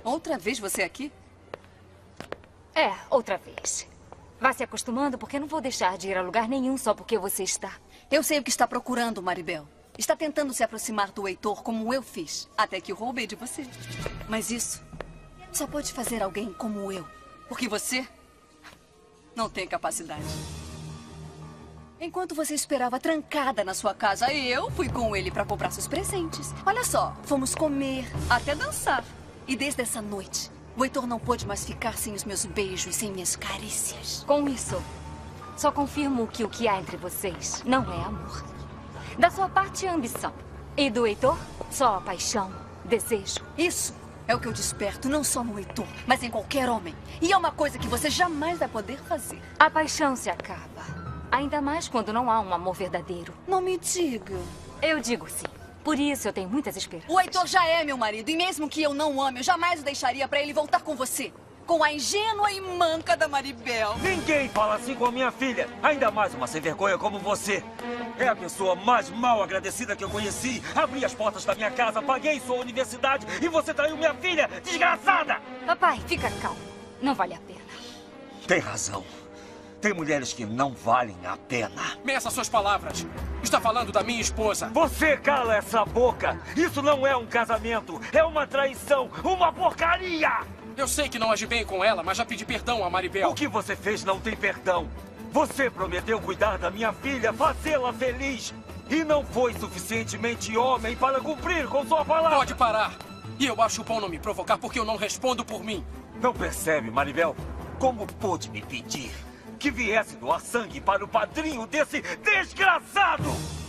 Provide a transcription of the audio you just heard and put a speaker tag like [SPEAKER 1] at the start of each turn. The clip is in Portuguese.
[SPEAKER 1] Outra vez você aqui?
[SPEAKER 2] É, outra vez. Vá se acostumando, porque não vou deixar de ir a lugar nenhum só porque você está.
[SPEAKER 1] Eu sei o que está procurando, Maribel. Está tentando se aproximar do Heitor como eu fiz, até que o roubei de você. Mas isso só pode fazer alguém como eu, porque você não tem capacidade. Enquanto você esperava trancada na sua casa, eu fui com ele para comprar seus presentes. Olha só, fomos comer, até dançar. E desde essa noite, o Heitor não pôde mais ficar sem os meus beijos, sem minhas carícias.
[SPEAKER 2] Com isso, só confirmo que o que há entre vocês não é amor. Da sua parte, ambição. E do Heitor, só paixão, desejo.
[SPEAKER 1] Isso é o que eu desperto, não só no Heitor, mas em qualquer homem. E é uma coisa que você jamais vai poder fazer.
[SPEAKER 2] A paixão se acaba. Ainda mais quando não há um amor verdadeiro.
[SPEAKER 1] Não me diga.
[SPEAKER 2] Eu digo sim. Por isso eu tenho muitas esperanças.
[SPEAKER 1] O Heitor já é meu marido, e mesmo que eu não o ame, eu jamais o deixaria para ele voltar com você. Com a ingênua e manca da Maribel.
[SPEAKER 3] Ninguém fala assim com a minha filha. Ainda mais uma sem vergonha como você. É a pessoa mais mal agradecida que eu conheci. Abri as portas da minha casa, paguei sua universidade e você traiu minha filha, desgraçada!
[SPEAKER 2] Papai, fica calmo. Não vale a pena.
[SPEAKER 3] Tem razão. Tem mulheres que não valem a pena.
[SPEAKER 4] Meça suas palavras. Está falando da minha esposa.
[SPEAKER 3] Você cala essa boca. Isso não é um casamento. É uma traição. Uma porcaria.
[SPEAKER 4] Eu sei que não agi bem com ela, mas já pedi perdão a Maribel.
[SPEAKER 3] O que você fez não tem perdão. Você prometeu cuidar da minha filha, fazê-la feliz. E não foi suficientemente homem para cumprir com sua palavra.
[SPEAKER 4] Pode parar. E eu acho bom não me provocar porque eu não respondo por mim.
[SPEAKER 3] Não percebe, Maribel? Como pôde me pedir que viesse doar sangue para o padrinho desse desgraçado?